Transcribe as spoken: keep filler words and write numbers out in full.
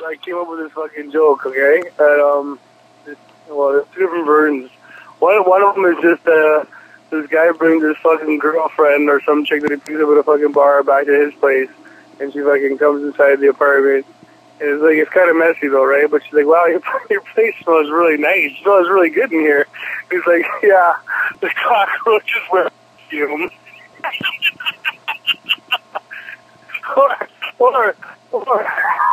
I came up with this fucking joke, okay? And, um, this, well, there's two different versions. One, one of them is just, uh, this guy brings his fucking girlfriend or some chick that he picks up at a fucking bar back to his place, and she fucking comes inside the apartment. And it's like, it's kind of messy though, right? But she's like, wow, your, your place smells really nice. It smells really good in here. He's like, yeah, the cockroaches wear perfume. or, or, or,